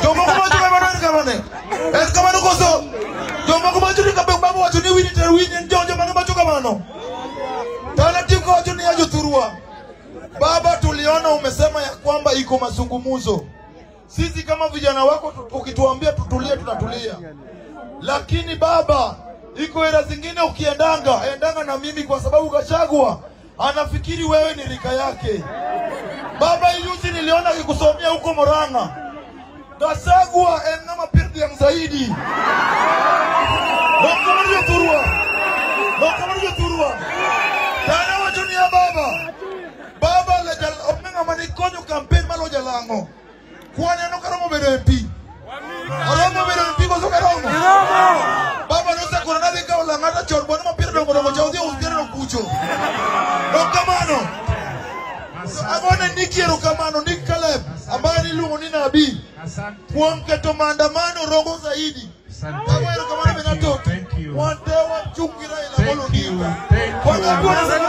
Jomoko macho kamano kamane. Es kamano koso. Jomoko macho ni kabeng babu wacho ni wini ter wini njonjo mange macho kamano. Tana tiko wacho ni ajo turua. Baba, tuliona umesema ya kwamba iko mazungumzo. Sisi kama vijana wako ukituambia tutulie tunatulia. Lakini baba, iko era zingine endanga na mimi kwa sababu Gachagua anafikiri wewe ni rika yake. Baba, yuzi niliona kikusomea huko Murang'a. Gachagua ngama pirdi yang zaidi. Ndio turua. Tana wacho ni ya baba. Baba lejal omenga manikonyo campaign malo jalango. Kwani no karomo bedo MP. Oromo bedo MP ko so karomo. Baba no sa korona de ka ola ngata chor bono mapirdo ngono chawdi usiere no kucho. No kamano. Agone nikiero kamano Nick Caleb ambaye ni lungu ni nabii. Kuom keto maandamano rogo zaidi. Baba ero kamano benato. Wante wa chungira ila bolo. Thank you.